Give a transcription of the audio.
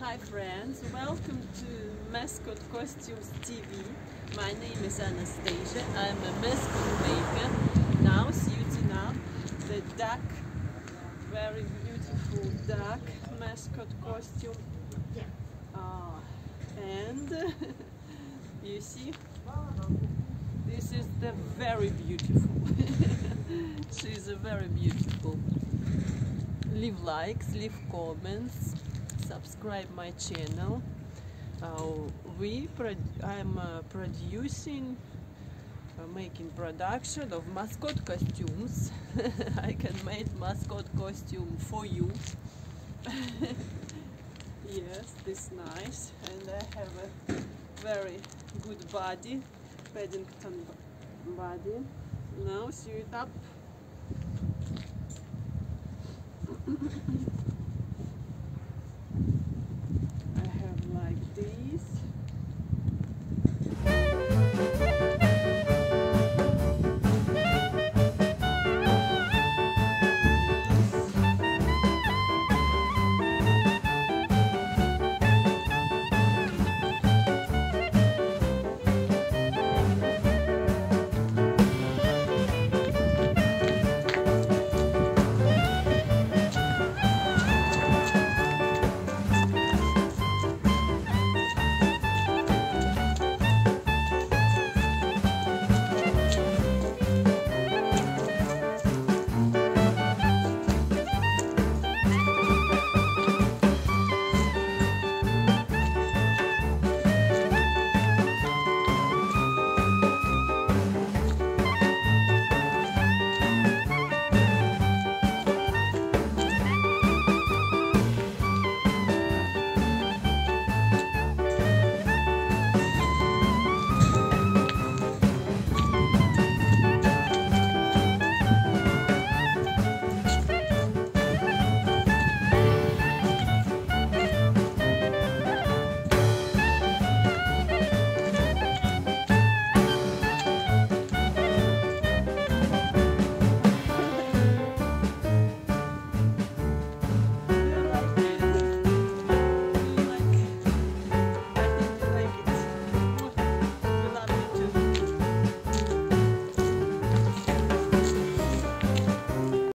Hi friends, welcome to Mascot Costumes TV. My name is Anastasia. I'm a mascot maker. Now suiting up the duck, very beautiful duck mascot costume. And you see, this is the very beautiful. She's a very beautiful. Leave likes, leave comments, subscribe my channel. I'm producing, making production of mascot costumes. I can make mascot costume for you. Yes, this nice, and I have a very good body, Paddington body. Now sew it up.